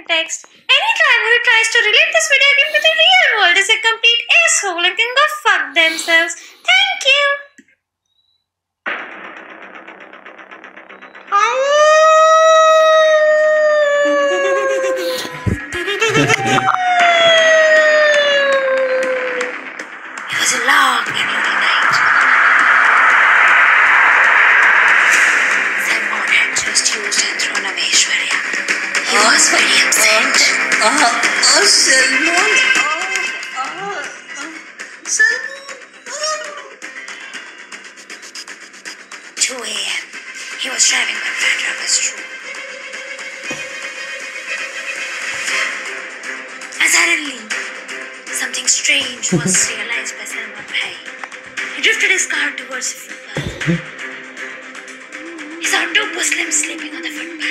context. Any driver who tries to relate this video game to the real world is a complete asshole and can go fuck themselves. Thank you. It was a long and lonely night. Solmon had just used and thrown away Aishwarya. He was very upset. Solmon. Solmon. 2 a.m. He was driving on Traier was true. And suddenly, something strange was realized by Solmon Bhoi. He drifted his car towards the footpath. He saw 2 Muslims sleeping on the footpath.